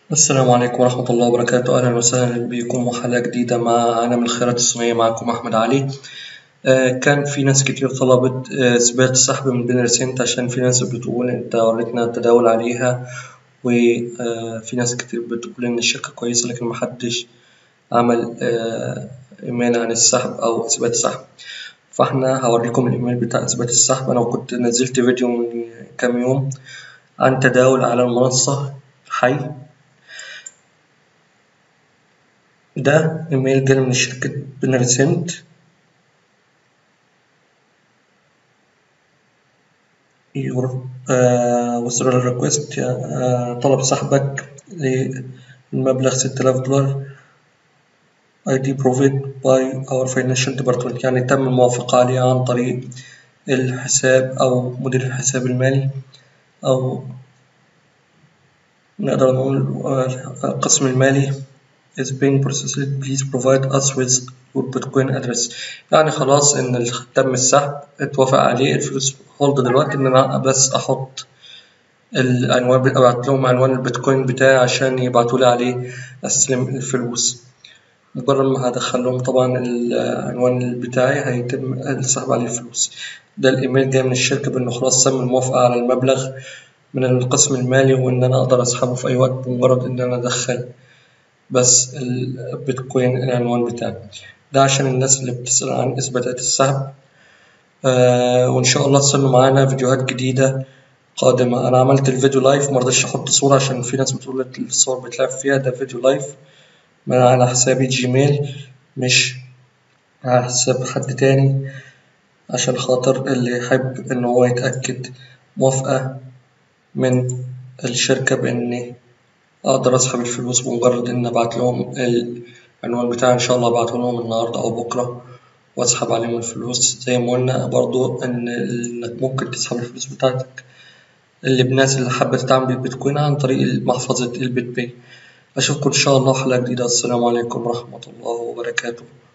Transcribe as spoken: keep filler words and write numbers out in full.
السلام عليكم ورحمة الله وبركاته. أهلا وسهلا بكم وحلقة جديدة مع عالم الخيرات السنية. معكم أحمد علي. آه كان في ناس كتير طلبت آه، إثبات السحب من بين رسنت، عشان في ناس بتقول أنت وريتنا التداول عليها، وفي ناس كتير بتقول إن الشركة كويسة لكن محدش عمل آه، إيميل عن السحب أو إثبات السحب. فإحنا هوريكم الإيميل بتاع إثبات السحب. أنا كنت نزلت فيديو من كام يوم عن تداول على المنصة حي. ده إيميل جالي من شركة بنرسنت، يور وصل ريكوست، طلب سحبك للمبلغ ستة آلاف دولار. اي دي provided by our financial department، يعني تم الموافقة عليه عن طريق الحساب أو مدير الحساب المالي، أو نقدر نقول القسم المالي. is being processed, please provide us with your bitcoin address. يعني خلاص إن تم السحب، اتوافق عليه، الفلوس هولد دلوقتي، إن أنا بس أحط العنوان، ابعت لهم عنوان البيتكوين بتاعي عشان يبعتولي عليه استلم الفلوس. مجرد ما هدخل لهم طبعا العنوان بتاعي هيتم السحب عليه الفلوس. ده الايميل جاي من الشركة بانه خلاص تم الموافقة على المبلغ من القسم المالي، وان انا اقدر اسحبه في اي وقت بمجرد ان انا ادخل بس البيتكوين العنوان بتاعي. ده عشان الناس اللي بتسأل عن اثباتات السحب. آه وان شاء الله تستنوا معانا فيديوهات جديدة قادمة. أنا عملت الفيديو لايف، مرضتش أحط صورة عشان في ناس بتقول لك الصور بتلعب فيها. ده فيديو لايف من على حسابي جيميل، مش على حساب حد تاني، عشان خاطر اللي يحب إن هو يتأكد موافقة من الشركة بإني أقدر أسحب الفلوس بمجرد إن أبعت لهم العنوان بتاعي. إن شاء الله أبعته لهم النهاردة أو بكرة وأسحب عليهم الفلوس. زي ما قلنا برضو إن إنك ممكن تسحب الفلوس بتاعتك اللي بناس اللي حابة تتعامل بالبيتكوين عن طريق محفظة البيت باي. أشوفكم إن شاء الله حلقة جديدة. السلام عليكم ورحمة الله وبركاته.